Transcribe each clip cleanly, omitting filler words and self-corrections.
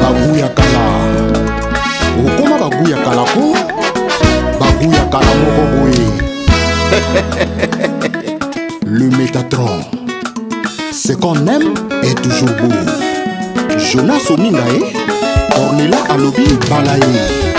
Baguya kala okoma baguya kala ko baguya kala moko boye. Le Métatron, ce qu'on aime est toujours beau. Jonas Omingae, Ornella Alobi Balaye.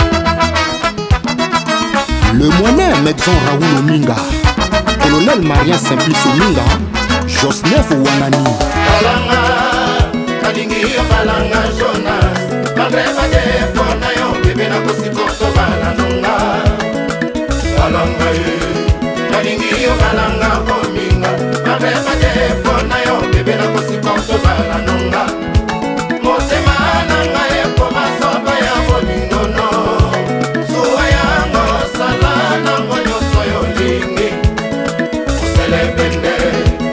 Le moyen Medson Raoul Ominga, Colonel Marien Simplice Ominga, Josnef Wanani. Balanga, Kalingi Balanga Jonas, Magreba de Fonayo, Bibena Kosipoto Balanonga. Balanga, Kalingi Balanga Ominga, Magreba de Fonayo, Bibena Kosipoto Balanonga. Motema Nanga Ekoma Soba ya Bolingono, Suayango Salana Monyo Soyo Lingi, Muselebende.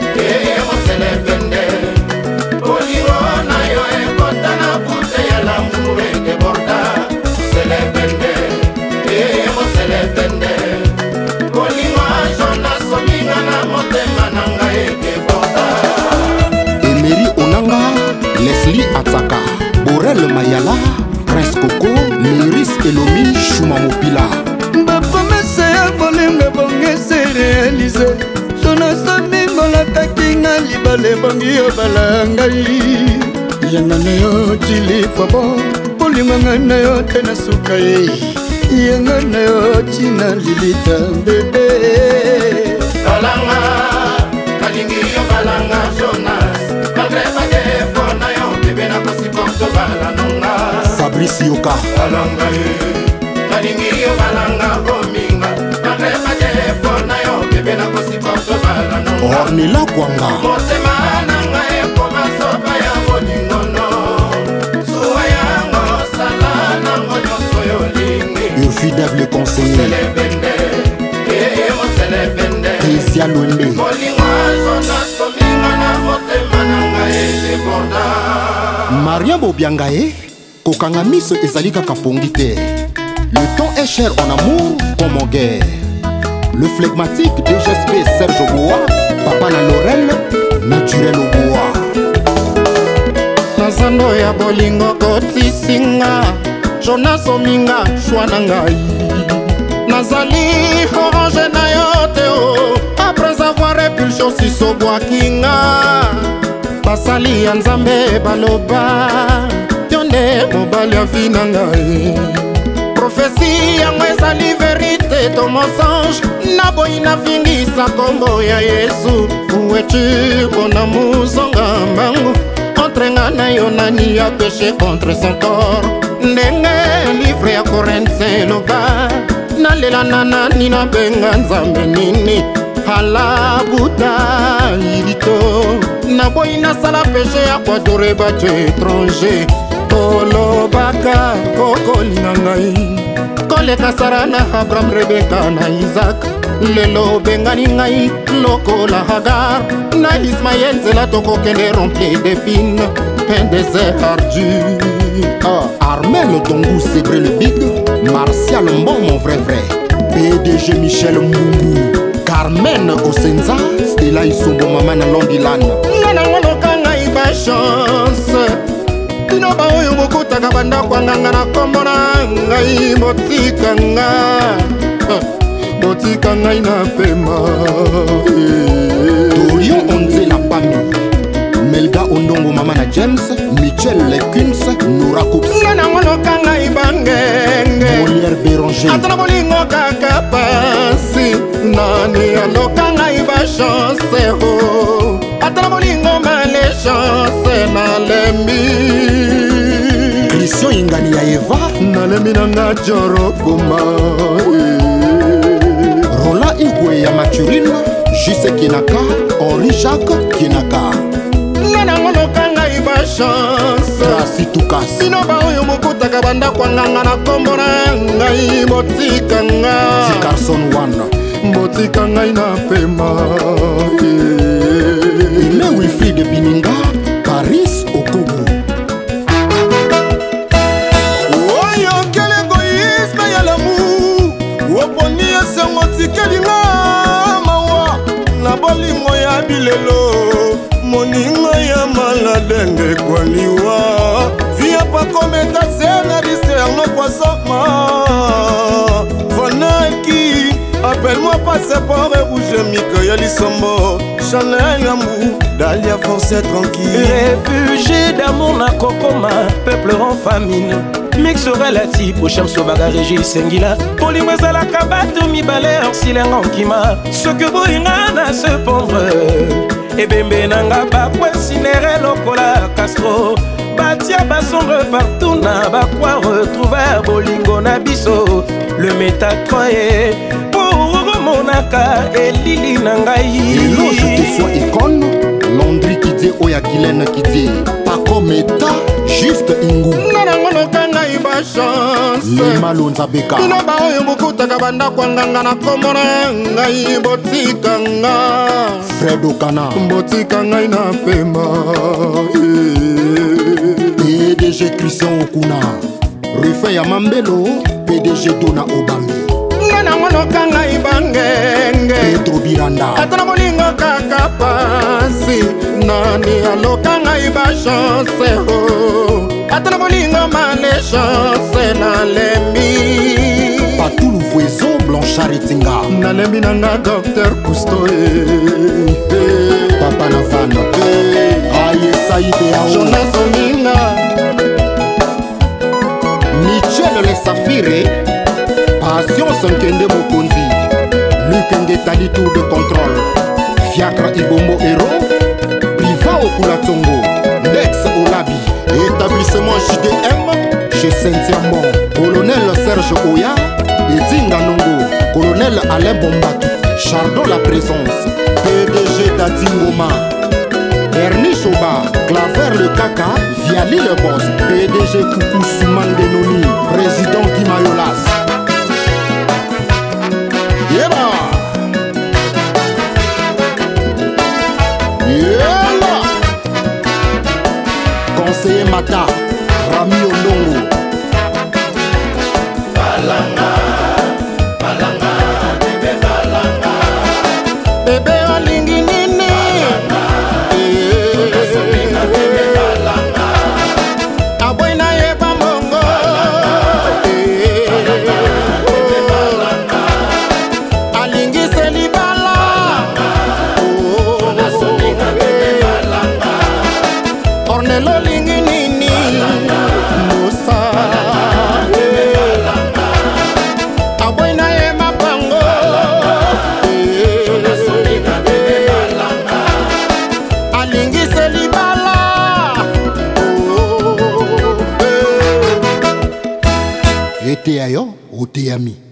Emery Onanga, Leslie Atsaka, Borel Mayala, Prince Coco, Miris Elomi, Choumamopila. Ma promesse ya bolingo bonge se réalisé. Jonas Ominga latakinga libale bongi yo balangai. Yanga na yo chilifa bo, bolingo na yo tena sukai. Yanga na yo china lilita bebe. Balanga, Kalingi yo balanga Jonas, Magreba de Fonayo, Bibena Kosipoto Balanonga. Fabrice Yoka. Balanga, Kalingi yo balanga Ominga, Magreba de Fonayo, Bibena Kosipoto Balanonga. Ornella Kwanga. Motema nanga ekoma soba ya bolingono, Suayango salana monyo soyo lingi. Infidèle conseiller. Muselebende, Muselebende. Isia Londe. Maria Bobiangae, Kokanga Miss ezali kaka pongi te. Le temps est cher en amour comme en guerre. Le flegmatique DGSP Serge Oboa, Papa na Laurel, naturel Oboa. Nazando ya bolingo kotisinga, Jonas Ominga shwana ngai. Nazali orange na yo teo, après avoir répulsion si sobwakinga. Basali ya Nzambe baloba, yonde mobali ya vina ngai. Prophétie yango ezali vérité to mensonge, naboyi navingisa kombo ya Yesu. Où es-tu mon amour zonga mbangu, entre nga na yo nani a péché contre son corps. Ndenge livre ya Corinthe loba, nalela nana nina benga Nzambe nini. Hala Buddha ilito, naboyi nasala péché ya kwadore bato étranger. Kolobaka kokolinga ngai, koleka Sara na Abraham, Rebeka na Isaac. Lelo bengani ngai lokola Hagar, na Ismaël nzela tokokende rempli d'épines, un désert ardu. Armel Tongu Sébré le Big, Martial Mbon mon vrai vrai, PDG Michel Mbungu, Carmen Osenza, Stella Isombo Mama na Londilan. Ngana ngono kanga iba chance, ino ba oyo bokutaka banda kwanganga na kombo na ngai botikanga. Botikanga ina pema. Dorion Onzela Pami, Melga Ondongo Mama na James, Michel Lekuns, Nora Coups. Ngana ngono kanga ibangenge, Molière Béranger. atana bolingo kaka pasi, nani alokanga iba chance ho. Atana bolingo male chance na lembi. Christian Ingani ya Eva, Na lembi nanga joro kuma. Roland Igwe ya Maturine, Jise Kinaka, Henri Jacques Kinaka. Ngana ngono kanga iba chance, Trasi Tukas. sino ba oyo mokutaka banda kwanganga na kombo na ngai botikanga. Carson One. Botikanga ina pema. Aimé Wilfried de Bininga, Paris Okobo. Oyo quel égoïsme ya l'amour, oponi esengo tikelinga mawa. Na bolingo ya bilelo, moningo ya maladenge kwaliwa. Via pa kometa Aéroport et rouge Mika Lisombo Chanel Yamou Dalia force tranquille. Réfugié d'amour na kokoma, peuple en famine. Mix relatif au chamso bagarégi sengila. Polimo ezala kabato mibale orsilenga nkima. Soki boyinga na se pondre. Ebembe nanga bakwesinere lokola Castro. Batia basombre partout na bakwa retrouver bolingo na biso. Le métatroye pour monaka elili nangai. Elo je te sois icône. Landry qui dit Oya Guylaine qui dit pas comme état, juste Ingu. Nanangono kanga iba chance. Les Malonza Beka. Ino ba oyo mukuta kabanda kwa nganga na komona ngai botika nga. Fredo Kana. Botika ngai na pema. PDG Christian Okuna. Rufin ya Mambelo. PDG Dona Obami. Nanangono kanga ibangenge. Pedro Biranda. Atana bolingo kaka pasi. Nani alokanga iba chance ho. Atana bolingo male chance na lembi. Patou Louvoiseau Blanchard Etinga. Na lembi nanga Dr Cousteau. Papa Navana. Aye Saïd Yao. Jonas Ominga. Michel Les Safire. Passion Sankende Mokonzi. Luc Ngetali Tour de contrôle. Fiacre Ibombo Héros. Priva Okula Tongo. Nex Olabi. Établissement JDM. Chez Saint-Tiamon. Colonel Serge Oya. Edinga Nongo. Colonel Alain Bombaki. Chardon la présence. PDG Dadingoma. Ernie Choba. Claver le Kaka. Viali le boss. PDG Koukou Souman Denoni. Président Guimayolas. Yeba. Yeba. Conseiller Mata. Rami Ondongo. Balanga. Balanga. Bébé Balanga. Bébé olingi nini. Bébé Balanga. Aboina yeba mongo. Bébé Balanga. Alingi selibala. Bébé Balanga. Ornelo lingi nini. Musa. Aboina yema pango. Alingi selibala. Ete ayo, ote ami.